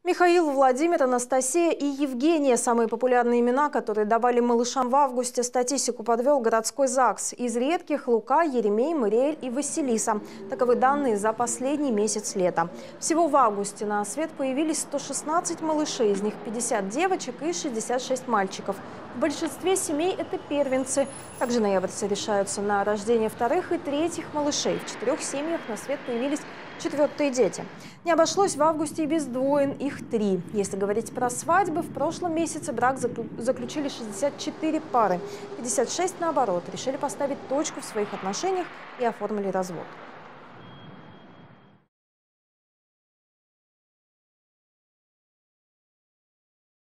Михаил, Владимир, Анастасия и Евгения – самые популярные имена, которые давали малышам в августе. Статистику подвел городской ЗАГС. Из редких – Лука, Еремей, Мариэль и Василиса. Таковы данные за последний месяц лета. Всего в августе на свет появились 116 малышей, из них 50 девочек и 66 мальчиков. В большинстве семей это первенцы. Также ноябрьцы решаются на рождение вторых и третьих малышей. В 4 семьях на свет появились четвертые дети. Не обошлось в августе и без двоен, их 3. Если говорить про свадьбы, в прошлом месяце брак заключили 64 пары. 56, наоборот, решили поставить точку в своих отношениях и оформили развод.